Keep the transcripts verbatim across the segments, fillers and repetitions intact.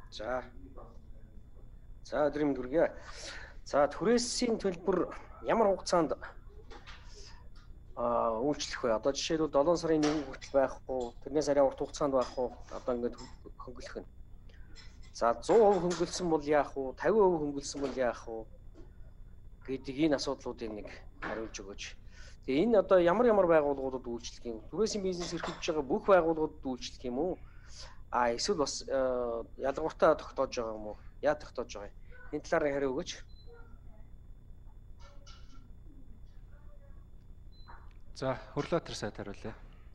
За. За өдрийн мэнд хүргэе. За түрээсийн төлбөр ямар хугацаанд аа үйлчлэх вэ? Одоо жишээлбэл долоон сарын нэгэн хүртэл байх уу? Тэрнээс арай урт хугацаанд байх уу? Одоо ингээд хөнгөлөх нь. За сто процент хөнгөлсөн бол яах вэ? пятьдесят процент хөнгөлсөн бол яах вэ? гэдэг энэ асуудлуудыг нэг хариулж өгөөч. Тэгээ энэ одоо ямар ямар байгууллагуудад үйлчлэх юм? Түрээсийн бизнес эрхэлж байгаа бүх байгууллагуудад үйлчлэх юм уу? А эсвэл бас ялгууртаа тогтоож байгаа юм уу? Яа тогтоож байгаа юм? Энэ талаар хариу өгөөч. За, Хөрлөтер сайд хариулъя.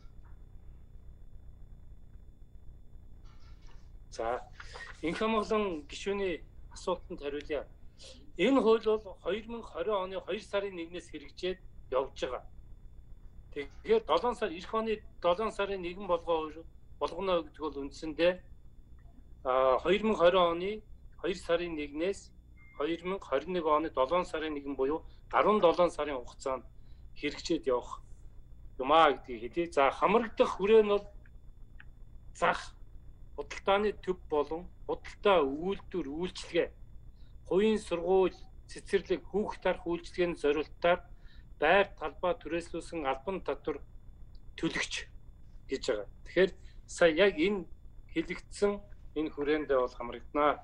За, Инх Амгалан гишүүний асуултанд хариулъя. Энэ хууль бол две тысячи двадцать оны two сарын нэгнээс хэрэгжээд явж байгаа. Тэгэхээр seven сар эх оны seven сарын нэгэн болгоо болгоно гэдэг бол үндсэндээ а две тысячи двадцать оны two сарын нэгнээс две тысячи twenty-one оны seven сарын нэгэн буюу seventeen сарын хугацаанд хэрэгжээд явах юм а гэдгийг хэлье. За хамрагдах хүрээ нь бол зах худалдааны төв болон худалдаа үйлдвэр үйлчилгээ хувийн сургууль цэцэрлэг хүүхд тарх үйлчилгээний зорилтоор байр талбай түрээслүүлсэн албан татвар төлөгч гэж байгаа. Тэгэхээр сая яг энэ хэлэгдсэн энэ хүрээндээ бол хамрагдана.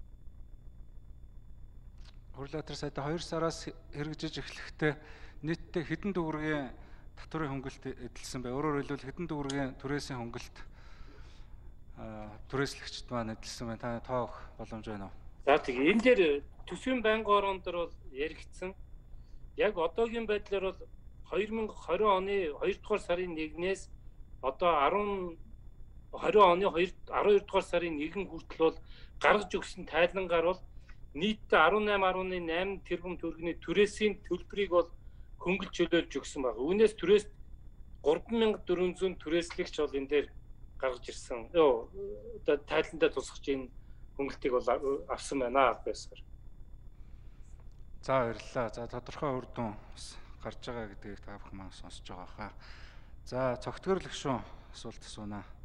Хөрлөтер сайд two сараас хэрэгжиж эхлэхдээ нийтдээ хэдэн төгрөгийн татварын хөнгөлт эдэлсэн бэ? Өөрөөр хэлбэл хэдэн төгрөгийн түрээсийн хөнгөлт түрээслэгчд маань эдэлсэн байна. Та тоог боломж байна уу? За тэгээ энэ дээр төсвийн байнгын орон дээр бол яригдсан. Яг одоогийн байдлаар бол две тысячи twenty оны two дугаар сарын нэгнээс одоо ten twenty оны twelve дугаар сарын нэгэн хүртэл бол гаргаж өгсөн тайлангаар бол нийтдээ eighteen eight тэрбум төгрөгийн түрээсийн төлбөрийг бол хөнгөлж чөлөөлж өгсөн байна. Үүнээс түрээс three thousand four hundred түрээслэгч бол энэ дээр гаргаж ирсэн. Йоо одоо тайландаа тусгаж энэ хөнгөлтийг бол авсан байна байсаар. За баярлалаа. За тодорхой үр дүн гарч байгаа гэдгийг та бүхэн маань сонсож байгаа хаа. За цогтгорлог шүү асуулт асуунаа.